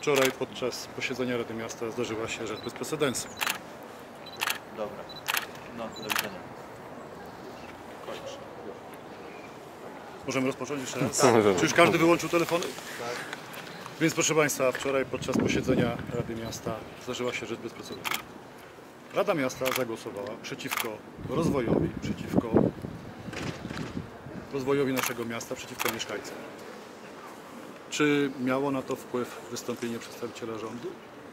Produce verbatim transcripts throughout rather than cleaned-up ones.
Wczoraj podczas posiedzenia Rady Miasta zdarzyła się rzecz bez precedensu. Dobra. No, do widzenia. Kończ. Możemy rozpocząć jeszcze raz? Tak. Czy już każdy wyłączył telefony? Tak. Więc proszę Państwa, wczoraj podczas posiedzenia Rady Miasta zdarzyła się rzecz bez precedensu. Rada Miasta zagłosowała przeciwko rozwojowi, przeciwko rozwojowi naszego miasta, przeciwko mieszkańcom. Czy miało na to wpływ wystąpienie przedstawiciela rządu?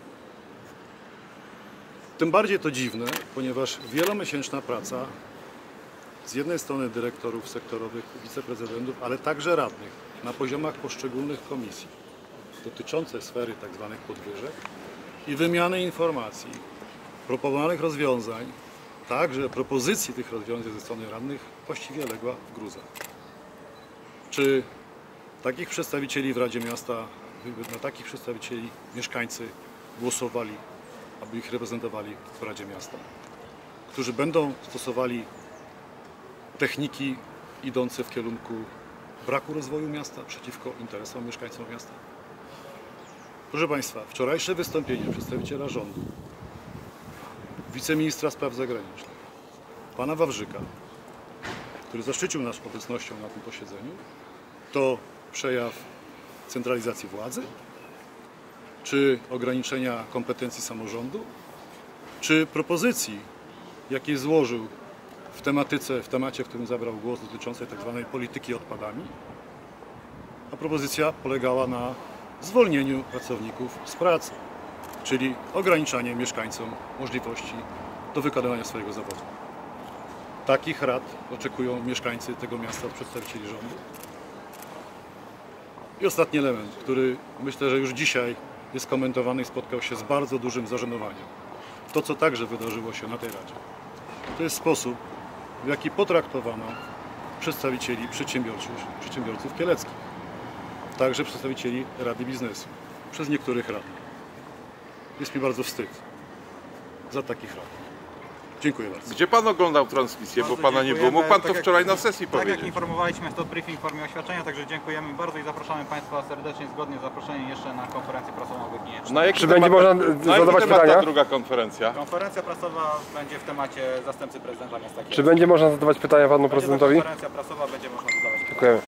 Tym bardziej to dziwne, ponieważ wielomiesięczna praca z jednej strony dyrektorów sektorowych, wiceprezydentów, ale także radnych na poziomach poszczególnych komisji dotyczące sfery tzw. podwyżek i wymiany informacji, proponowanych rozwiązań, także propozycji tych rozwiązań ze strony radnych właściwie legła w gruzach. Czy takich przedstawicieli w Radzie Miasta, na takich przedstawicieli mieszkańcy głosowali, aby ich reprezentowali w Radzie Miasta, którzy będą stosowali techniki idące w kierunku braku rozwoju miasta przeciwko interesom mieszkańców miasta? Proszę Państwa, wczorajsze wystąpienie przedstawiciela rządu, wiceministra spraw zagranicznych, pana Wawrzyka, który zaszczycił nas obecnością na tym posiedzeniu, to przejaw centralizacji władzy, czy ograniczenia kompetencji samorządu, czy propozycji, jakie złożył w tematyce, w temacie, w którym zabrał głos, dotyczącej tzw. polityki odpadami, a propozycja polegała na zwolnieniu pracowników z pracy, czyli ograniczanie mieszkańcom możliwości do wykonywania swojego zawodu. Takich rad oczekują mieszkańcy tego miasta od przedstawicieli rządu. I ostatni element, który myślę, że już dzisiaj jest komentowany i spotkał się z bardzo dużym zażenowaniem. To, co także wydarzyło się na tej Radzie. To jest sposób, w jaki potraktowano przedstawicieli przedsiębiorców, przedsiębiorców kieleckich. Także przedstawicieli Rady Biznesu, przez niektórych radnych. Jest mi bardzo wstyd za takich radnych. Dziękuję bardzo. Gdzie Pan oglądał transmisję, Bardzo bo Pana nie było? dziękujemy. Mógł Pan Tak to jak- wczoraj na sesji Tak powiedzieć. jak informowaliśmy, jest to briefing w formie oświadczenia, także dziękujemy bardzo i zapraszamy Państwa serdecznie, zgodnie z zaproszeniem jeszcze na konferencję prasową we Gniecznie. Na jaki Czy będzie temat- można na jaki zadawać temat pytania? ta druga konferencja? Konferencja prasowa będzie w temacie zastępcy prezydenta miasta Kielc. Czy będzie można zadawać pytania panu Będzie to prezydentowi? konferencja prasowa, będzie można zadawać pytania. Dziękujemy.